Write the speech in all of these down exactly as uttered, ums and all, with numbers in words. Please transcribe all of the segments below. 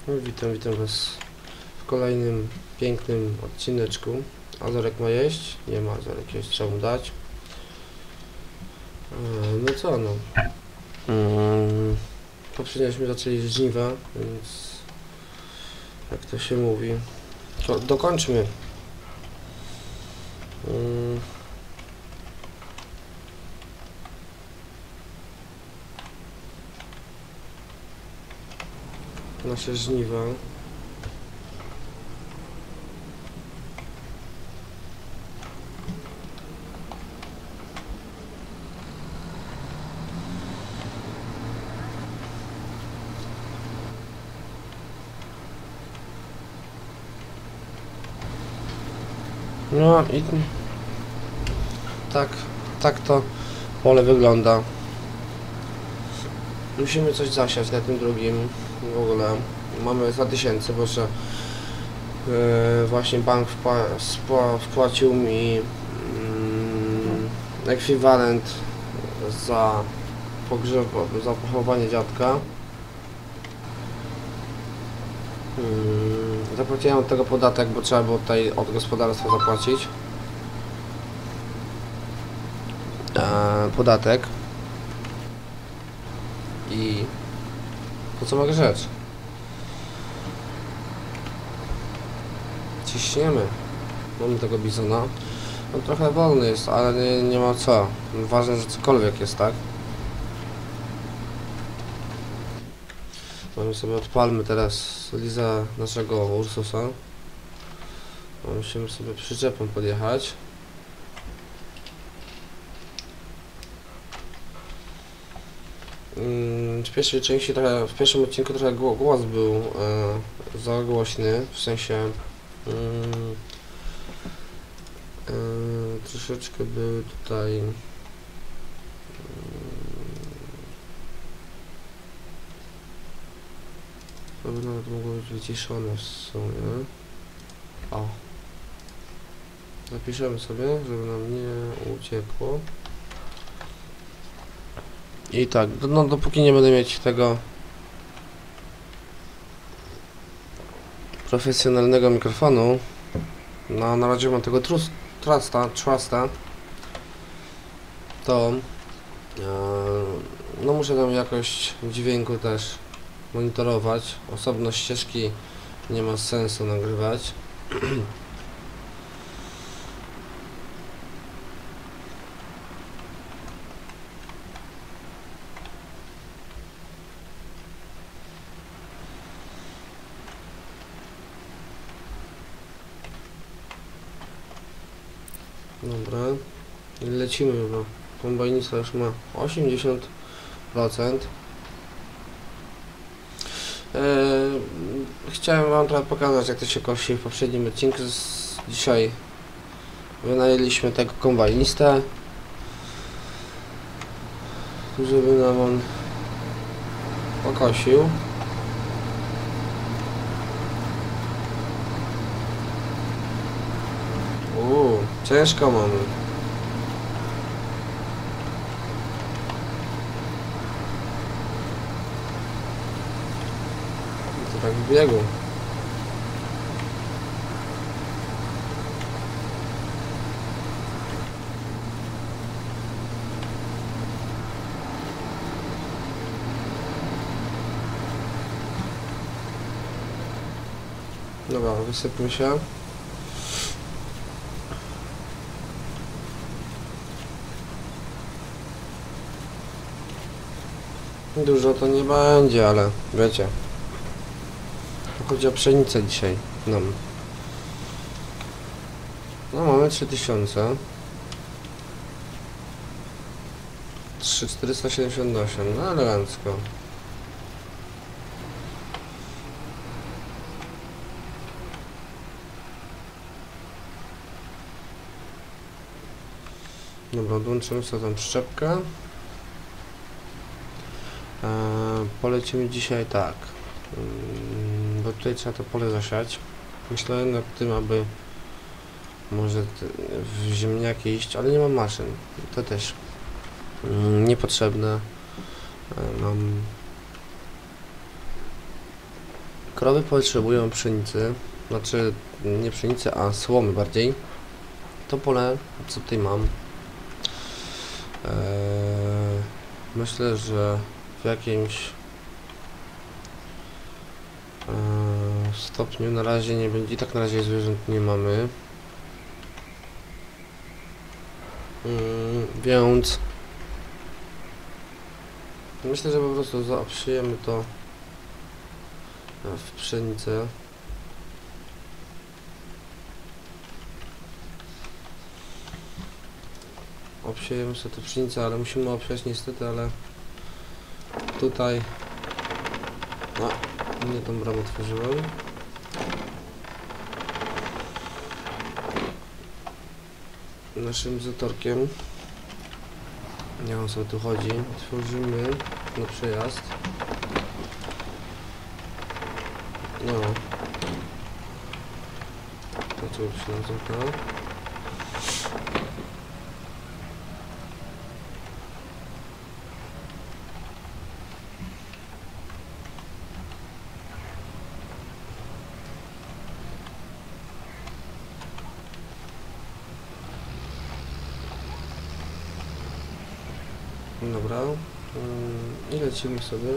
No, witam, witam Was w kolejnym pięknym odcineczku. Azorek ma jeść? Nie ma, Azorek jeść, trzeba mu dać. Eee, no co no. Mm, poprzedniośmy zaczęli żniwa, więc jak to się mówi, to dokończmy. Mm. Nasze żniwa. No i tak, tak to pole wygląda. Musimy coś zasiać na tym drugim. W ogóle mamy dwa tysiące, bo że yy, właśnie bank wpła spła wpłacił mi yy, ekwiwalent za pogrzeb, za pochowanie dziadka. Yy, zapłaciłem od tego podatek, bo trzeba było tutaj od gospodarstwa zapłacić yy, podatek. I po co mogę rzecz? Ciśniemy. Mamy tego bizona. On trochę wolny jest, ale nie, nie ma co. Ważne, że cokolwiek jest, tak? Mamy sobie odpalmy teraz Liza naszego Ursusa. Musimy sobie przyczepą podjechać. W pierwszej części trochę, w pierwszym odcinku trochę głos był e, za głośny, w sensie e, e, troszeczkę były tutaj e, to by nawet mogło być wyciszone w sumie. O, zapiszemy sobie, żeby nam nie uciekło. I tak, no dopóki nie będę mieć tego profesjonalnego mikrofonu, no na razie mam tego trus, trusta, trusta, to e, no muszę tam jakość dźwięku też monitorować. Osobno ścieżki nie ma sensu nagrywać. Dobra, lecimy, bo kombajnista już ma osiemdziesiąt procent. Eee, chciałem Wam trochę pokazać, jak to się kosi w poprzednim odcinku. Dzisiaj wynajęliśmy tego kombajnistę, żeby nam on pokosił. Uuu, ciężko mamy. To tak w biegu. Dobra, wysypmy się. Dużo to nie będzie, ale wiecie, chodzi o pszenicę dzisiaj nam. No mamy trzy tysiące. trzy tysiące czterysta siedemdziesiąt osiem, no elegancko. Dobra, odłączymy sobie tą przyczepkę. Eee, polecimy dzisiaj tak, eee, bo tutaj trzeba to pole zasiać. Myślę nad tym, aby może w ziemniaki iść, ale nie mam maszyn. To też eee, niepotrzebne. Eee, mam Krowy potrzebują pszenicy, znaczy nie pszenicy, a słomy bardziej. To pole, co tutaj mam, eee, myślę, że w jakimś eee, stopniu na razie nie będzie, i tak na razie zwierząt nie mamy. Mm, więc myślę, że po prostu zaobsiejemy to w pszenicę. Obsiejemy sobie tę pszenicę, ale musimy obsiać niestety, ale tutaj no, nie tą bramę otworzyłem. Naszym zatorkiem, nie on sobie tu chodzi, otworzymy na przejazd. No. Dlaczego się nam zamknęło? Dobra. I lecimy sobie.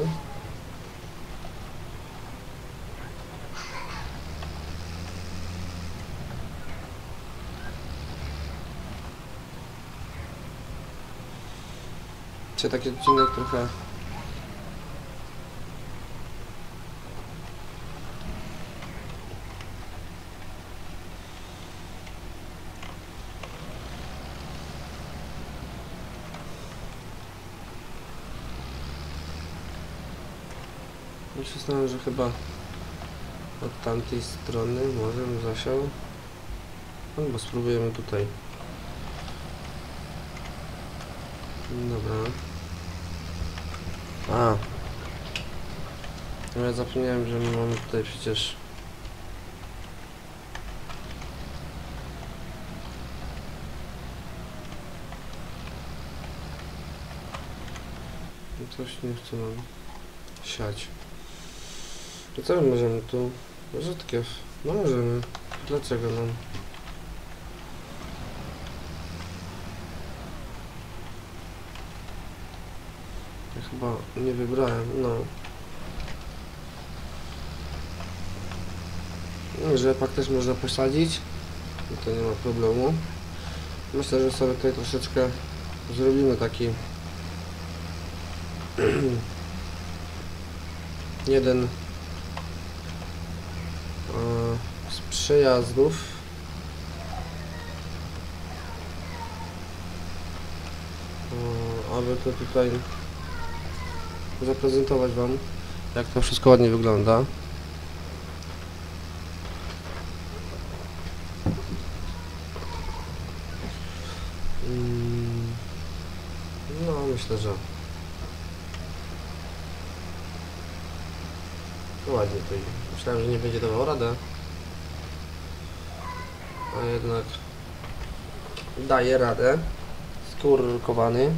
Czy taki odcinek trochę myślę sobie, że chyba od tamtej strony może bym zasiał, albo spróbujemy tutaj. Dobra. A. Ja zapomniałem, że my mamy tutaj przecież coś nie chce nam siać. To co my możemy tu? Rzadkiew. No możemy. Dlaczego nam? Ja chyba nie wybrałem, no. No, rzepak też można posadzić. I to nie ma problemu. Myślę, że sobie tutaj troszeczkę zrobimy taki jeden z przejazdów, aby to tutaj zaprezentować wam, jak to wszystko ładnie wygląda. No myślę, że ładnie tutaj. Myślałem, że nie będzie dawał radę, a jednak daje radę. Skurkowany.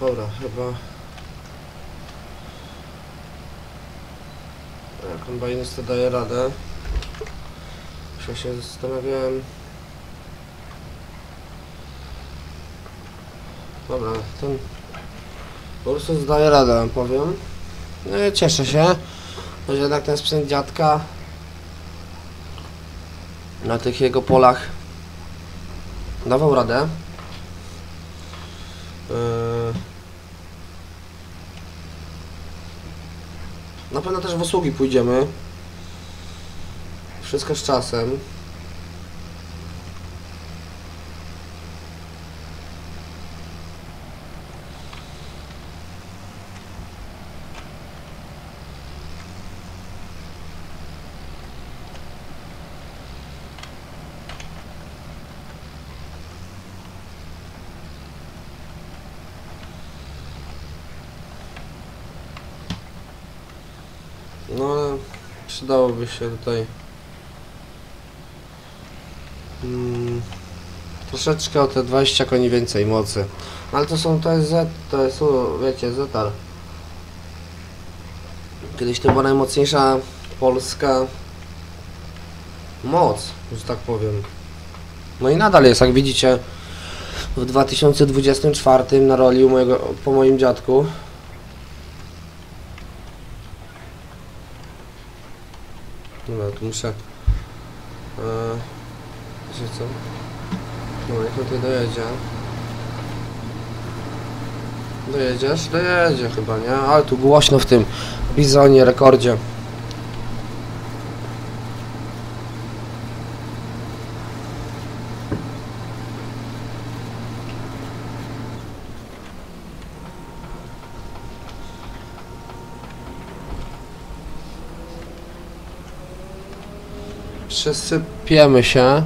dobra, chyba... Kombajnista daje radę. Jeszcze się zastanawiałem... Dobra, ten... Po prostu zdaje radę, powiem. No i cieszę się, że jednak ten sprzęt dziadka na tych jego polach dawał radę. Yy... Na pewno też w usługi pójdziemy. Wszystko z czasem. No ale przydałoby się tutaj mm, troszeczkę o te dwadzieścia koni więcej mocy. Ale to są, to jest Z, to jest, u, wiecie, Zetar. Kiedyś to była najmocniejsza polska moc, że tak powiem. No i nadal jest, jak widzicie, w dwa tysiące dwudziestym czwartym na roli u mojego, po moim dziadku. Dobra, tu muszę... Eee, wiecie co? No, jak tutaj dojedzie. Dojedziesz? Dojedzie chyba, nie? Ale tu głośno w tym bizonie, rekordzie. Przesypiemy się.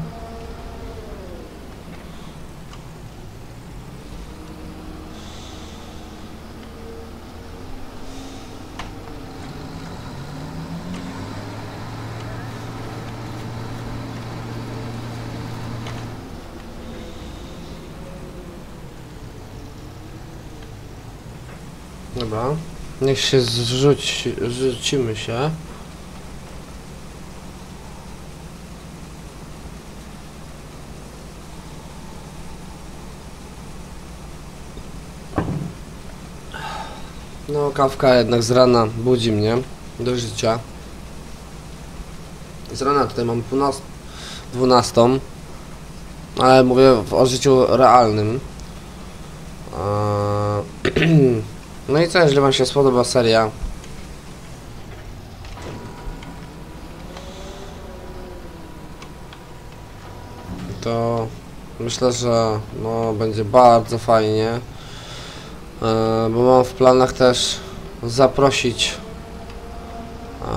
Dobra, niech się zrzuci, zrzucimy się. No, kawka jednak z rana budzi mnie do życia. Z rana tutaj mam dwunastą, ale mówię o życiu realnym. Eee, no i co, jeżeli wam się spodoba seria, to myślę, że no, będzie bardzo fajnie. Yy, bo mam w planach też zaprosić yy,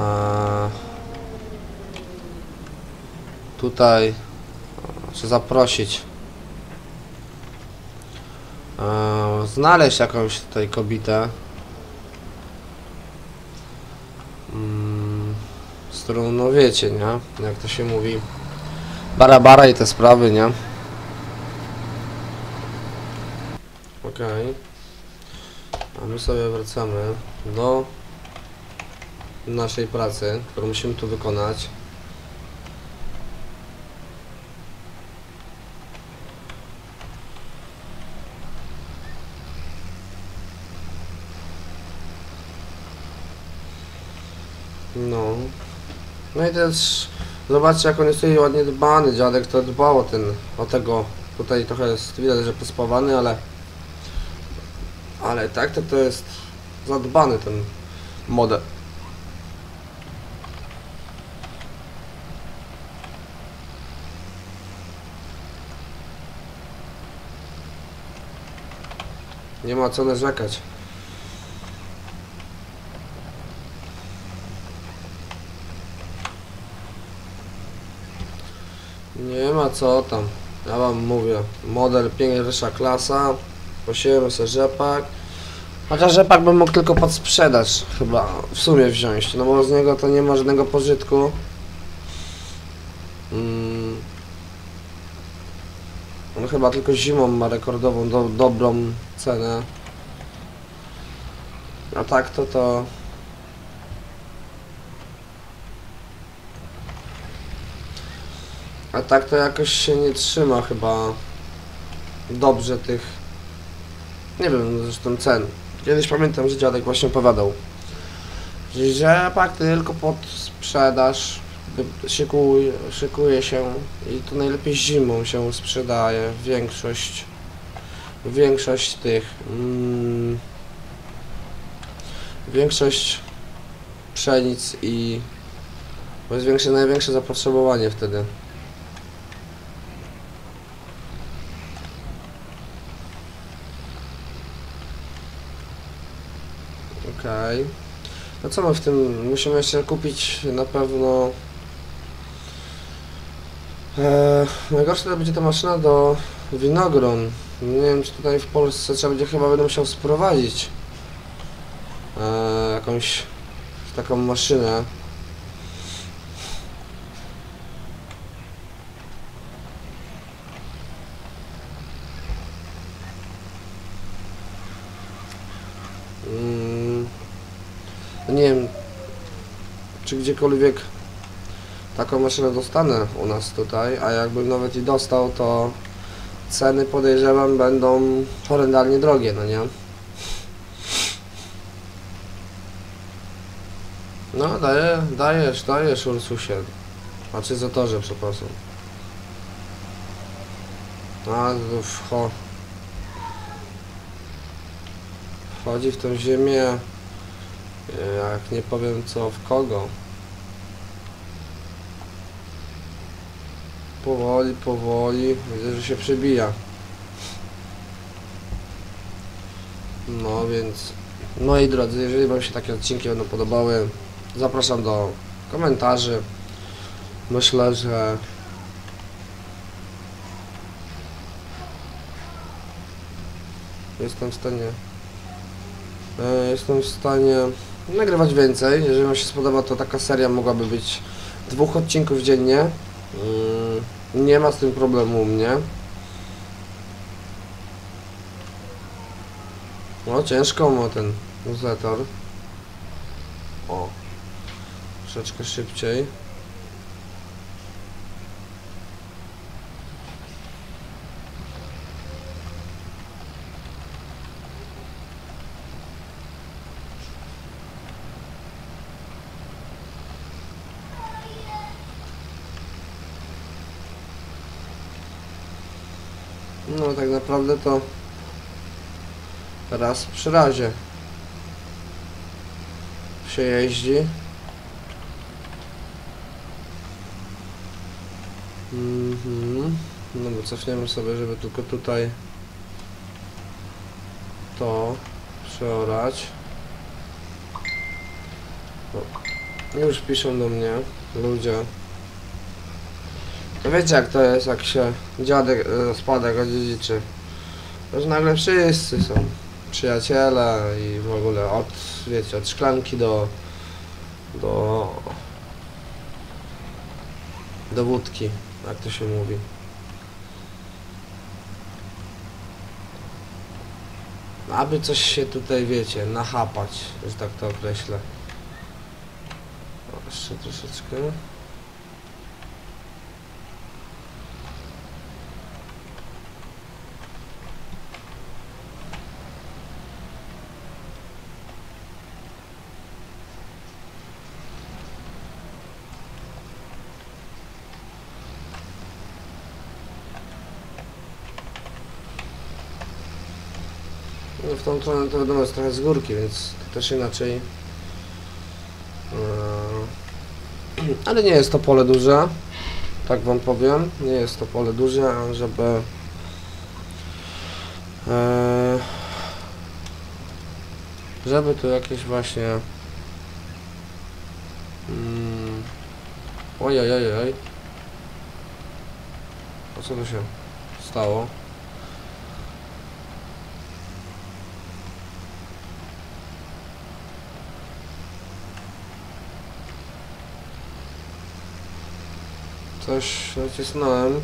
tutaj, czy zaprosić, yy, znaleźć jakąś tutaj kobietę, yy, z którą, no wiecie, nie? Jak to się mówi, bara bara i te sprawy, nie? Okej. Okay. A my sobie wracamy do naszej pracy, którą musimy tu wykonać. No. No i też zobaczcie, jak on jest tutaj ładnie dbany. Dziadek to dbał o ten, o tego. Tutaj trochę jest widać, że pospawany, ale Ale tak to to jest zadbany ten model. Nie ma co narzekać. Nie ma co tam. Ja wam mówię. Model pierwsza klasa. Posiejemy sobie rzepak. Chociaż rzepak bym mógł tylko pod sprzedaż chyba w sumie wziąć, no bo z niego to nie ma żadnego pożytku. Mm. On chyba tylko zimą ma rekordową, do, dobrą cenę. A tak to to... A tak to jakoś się nie trzyma chyba dobrze tych... Nie wiem, zresztą cen. Kiedyś pamiętam, że dziadek właśnie opowiadał, że pak tylko pod sprzedaż szykuje, szykuje się i to najlepiej zimą się sprzedaje większość większość tych mm, większość pszenic i bo jest większe, największe zapotrzebowanie wtedy. Okej. Okay. No co my w tym? Musimy jeszcze kupić na pewno... Eee, najgorsze to będzie ta maszyna do winogron. Nie wiem, czy tutaj w Polsce trzeba będzie, chyba będę musiał sprowadzić eee, jakąś taką maszynę. Mm, nie wiem, czy gdziekolwiek taką maszynę dostanę u nas tutaj, a jakbym nawet i dostał, to ceny, podejrzewam, będą horrendalnie drogie, no nie? No, daję, dajesz, dajesz, Ursusie. Znaczy Zatorze, przepraszam. A, wcho... Wchodzi w tą ziemię, jak nie powiem co, w kogo. Powoli, powoli, widzę, że się przebija. No więc, moi drodzy, jeżeli wam się takie odcinki będą podobały, zapraszam do komentarzy. Myślę, że jestem w stanie jestem w stanie nagrywać więcej. Jeżeli wam się spodoba, to taka seria mogłaby być dwóch odcinków dziennie. Nie ma z tym problemu u mnie. No ciężko ma ten newsletter. O, troszeczkę szybciej. No tak naprawdę to raz przy razie się jeździ. Mhm. No bo cofniemy sobie, żeby tylko tutaj to przeorać. O, już piszą do mnie ludzie. To wiecie jak to jest, jak się dziadek, spadek odziedziczy. To że nagle wszyscy są przyjaciele i w ogóle od, wiecie, od szklanki do do do wódki, jak to się mówi. Aby coś się tutaj, wiecie, nachapać, że tak to określę. O, jeszcze troszeczkę. No w tą stronę to wiadomo jest trochę z górki, więc to też inaczej. Yy, ale nie jest to pole duże, tak wam powiem. Nie jest to pole duże, żeby yy, żeby tu jakieś właśnie yy, ojej, ojej, ojej. A co tu się stało? Coś nacisnąłem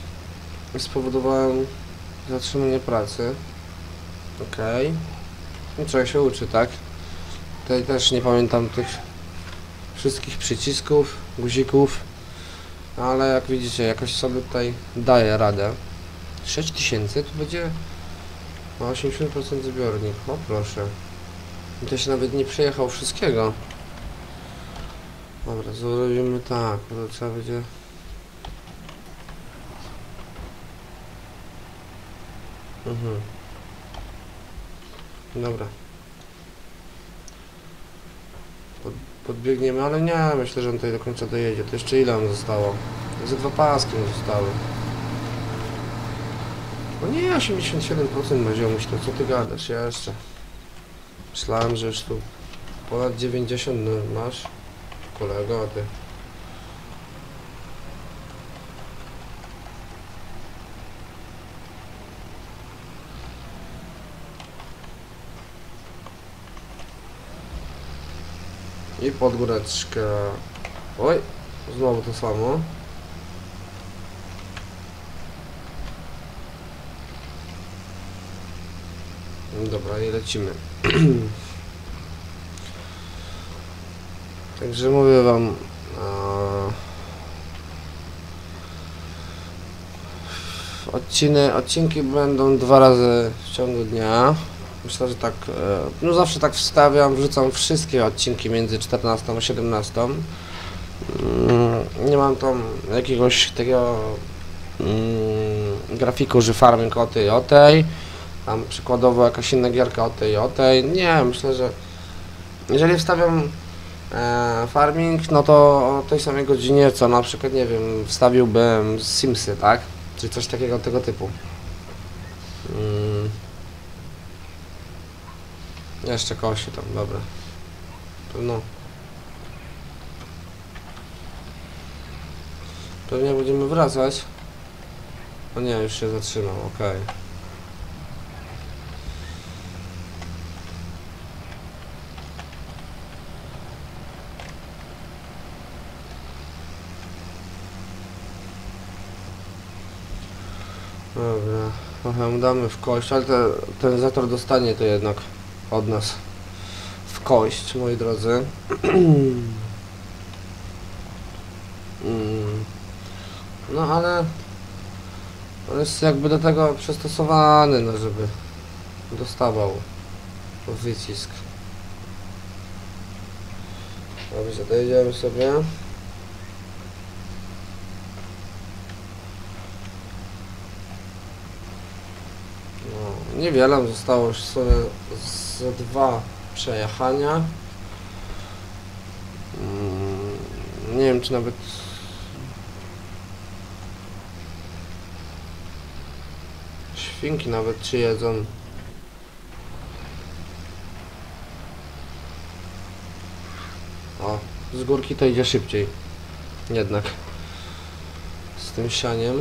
i spowodowałem zatrzymanie pracy. Ok. No, człowiek się uczy, tak? Tutaj też nie pamiętam tych wszystkich przycisków, guzików, ale jak widzicie, jakoś sobie tutaj daje radę. sześć tysięcy, tu będzie ma osiemdziesiąt procent zbiornik, o proszę. I to się nawet nie przejechał wszystkiego. Dobra, zrobimy tak, bo to trzeba będzie... Mhm. Dobra. Pod, podbiegniemy, ale nie, myślę, że on tutaj do końca dojedzie. To jeszcze ile nam zostało? Ze dwa paski mu zostały. No nie, osiemdziesiąt siedem procent ma ziomuś, to co ty gadasz, ja jeszcze. Myślałem, że już tu ponad dziewięćdziesiąt no, masz, kolego, a ty. I pod góreczkę. Oj, znowu to samo. Dobra, i lecimy. Także mówię wam, odciny, odcinki będą dwa razy w ciągu dnia. Myślę, że tak, no zawsze tak wstawiam, wrzucam wszystkie odcinki między czternastą a siedemnastą. Nie mam tam jakiegoś takiego mm, grafiku, że farming o tej i o tej. Tam przykładowo jakaś inna gierka o tej i o tej. Nie, myślę, że jeżeli wstawiam e, farming, no to o tej samej godzinie, co na przykład, nie wiem, wstawiłbym Simsy, tak? Czy coś takiego tego typu. Mm. Jeszcze kosi tam, dobra. No. Pewnie będziemy wracać. O nie, już się zatrzymał, okej. Okay. Dobra, trochę mu damy w kość, ale te, ten zator dostanie to jednak od nas w kość, moi drodzy. No ale on jest jakby do tego przystosowany, no żeby dostawał wycisk. Dobrze, dojedziemy sobie. No, niewiele nam zostało, już sobie za dwa przejechania. Mm, nie wiem, czy nawet świnki nawet czy jedzą. O, z górki to idzie szybciej. Jednak z tym sianiem.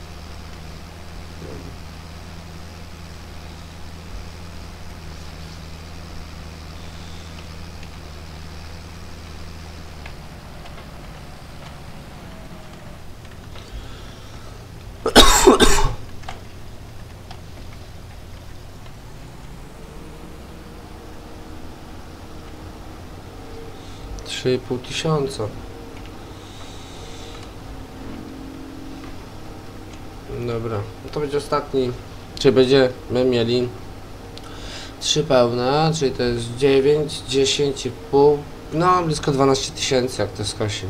trzy i pół tysiąca. Dobra, no to będzie ostatni. Czyli będziemy mieli trzy pełne, czyli to jest dziewięć, dziesięć i pół, no blisko dwanaście tysięcy, jak to skosi.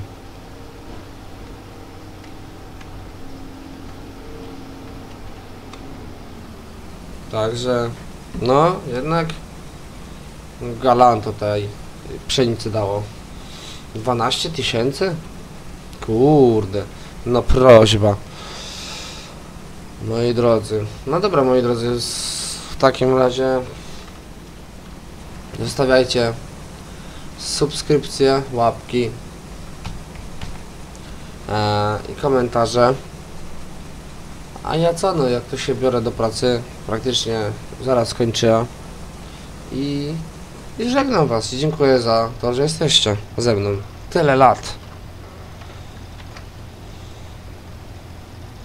Także, no jednak galant tutaj pszenicy dało. dwanaście tysięcy? Kurde, no prośba. Moi drodzy, no dobra, moi drodzy, w takim razie zostawiajcie subskrypcje, łapki e, i komentarze. A ja co, no jak to się biorę do pracy, praktycznie zaraz kończę i, i żegnam was i dziękuję za to, że jesteście ze mną tyle lat.